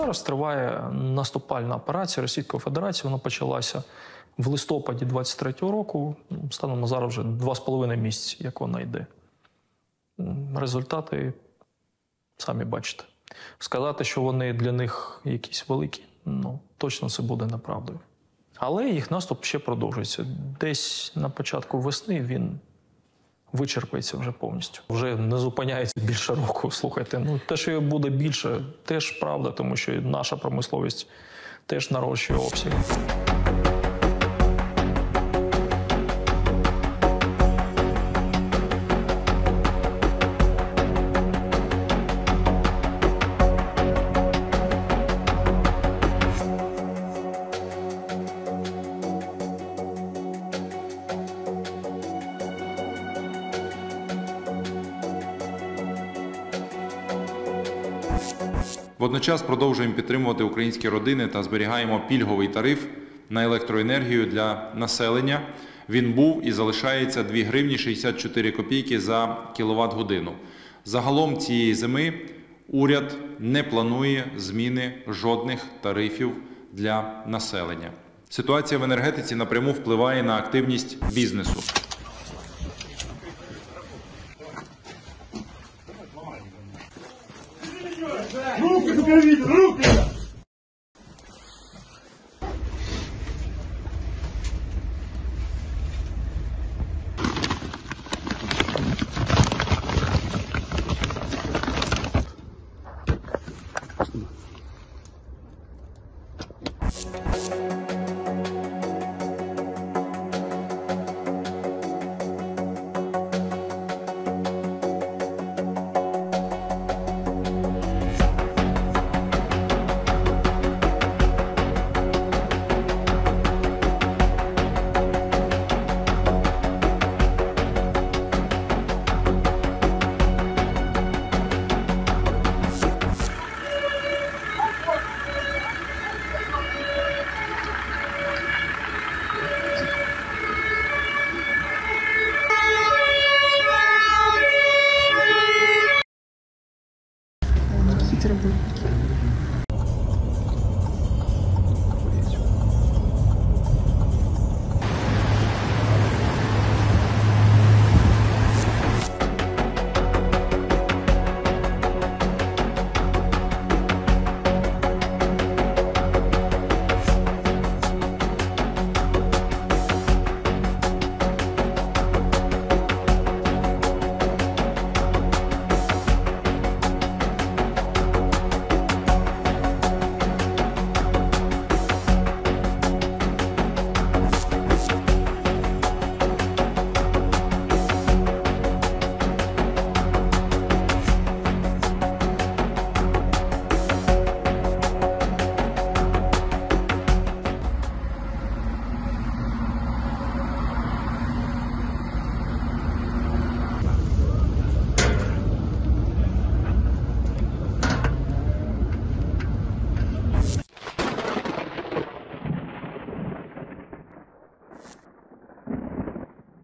Зараз триває наступальна операція Російської Федерації. Вона почалася в листопаді 23-го року. Станом на зараз вже 2,5 місяці, як вона йде. Результати самі бачите. Сказати, що вони для них якісь великі, точно це буде неправдою. Але їх наступ ще продовжується. Десь на початку весни він вичерпається вже повністю. Вже не зупиняється більше року. Слухайте, те, що буде більше, теж правда, тому що наша промисловість теж нарощує обсяги. Водночас продовжуємо підтримувати українські родини та зберігаємо пільговий тариф на електроенергію для населення. Він був і залишається 2 гривні 64 копійки за кіловат-годину. Загалом цієї зими уряд не планує зміни жодних тарифів для населення. Ситуація в енергетиці напряму впливає на активність бізнесу. Руки, руки! Работники.